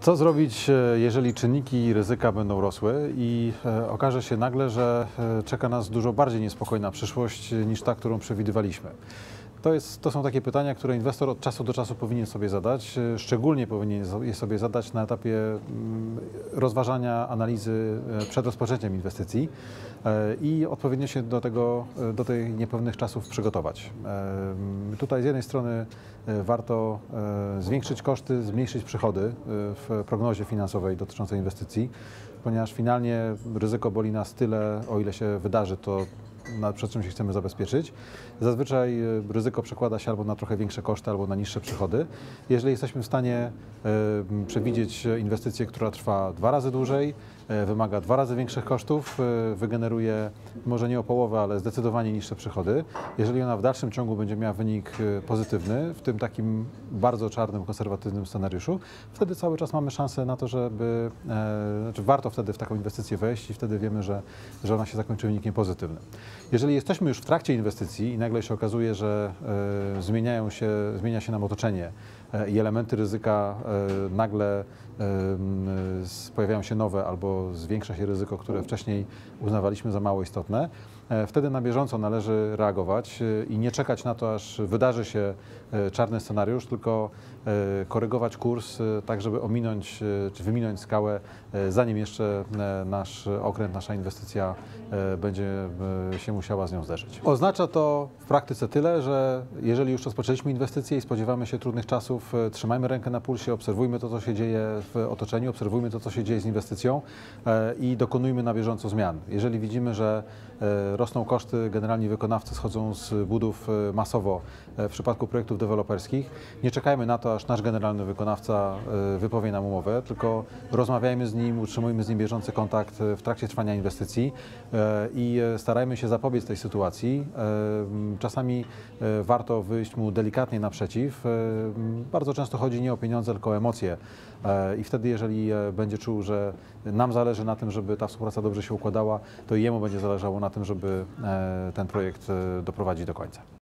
Co zrobić, jeżeli czynniki ryzyka będą rosły i okaże się nagle, że czeka nas dużo bardziej niespokojna przyszłość niż ta, którą przewidywaliśmy? To są takie pytania, które inwestor od czasu do czasu powinien sobie zadać. Szczególnie powinien je sobie zadać na etapie rozważania analizy przed rozpoczęciem inwestycji i odpowiednio się do tych niepewnych czasów przygotować. Tutaj z jednej strony warto zwiększyć koszty, zmniejszyć przychody w prognozie finansowej dotyczącej inwestycji, ponieważ finalnie ryzyko boli nas tyle, o ile się wydarzy to, przed czym się chcemy zabezpieczyć. Zazwyczaj ryzyko przekłada się albo na trochę większe koszty, albo na niższe przychody. Jeżeli jesteśmy w stanie przewidzieć inwestycję, która trwa 2 razy dłużej, wymaga 2 razy większych kosztów, wygeneruje może nie o połowę, ale zdecydowanie niższe przychody. Jeżeli ona w dalszym ciągu będzie miała wynik pozytywny, w tym takim bardzo czarnym, konserwatywnym scenariuszu, wtedy cały czas mamy szansę na to, warto wtedy w taką inwestycję wejść i wtedy wiemy, że ona się zakończy wynikiem pozytywnym. Jeżeli jesteśmy już w trakcie inwestycji i nagle się okazuje, że zmienia się nam otoczenie i elementy ryzyka nagle pojawiają się nowe albo zwiększa się ryzyko, które wcześniej uznawaliśmy za mało istotne, wtedy na bieżąco należy reagować i nie czekać na to, aż wydarzy się czarny scenariusz, tylko korygować kurs tak, żeby ominąć czy wyminąć skałę, zanim jeszcze nasz okręt, nasza inwestycja będzie się musiała z nią zderzyć. Oznacza to w praktyce tyle, że jeżeli już rozpoczęliśmy inwestycje i spodziewamy się trudnych czasów, trzymajmy rękę na pulsie, obserwujmy to, co się dzieje w otoczeniu, obserwujmy to, co się dzieje z inwestycją i dokonujmy na bieżąco zmian. Jeżeli widzimy, że rosną koszty, generalni wykonawcy schodzą z budów masowo w przypadku projektów deweloperskich, nie czekajmy na to, aż nasz generalny wykonawca wypowie nam umowę, tylko rozmawiajmy z nim, utrzymujmy z nim bieżący kontakt w trakcie trwania inwestycji i starajmy się zapobiec tej sytuacji. Czasami warto wyjść mu delikatnie naprzeciw. Bardzo często chodzi nie o pieniądze, tylko o emocje. I wtedy, jeżeli będzie czuł, że nam zależy na tym, żeby ta współpraca dobrze się układała, to i jemu będzie zależało na tym, żeby ten projekt doprowadzić do końca.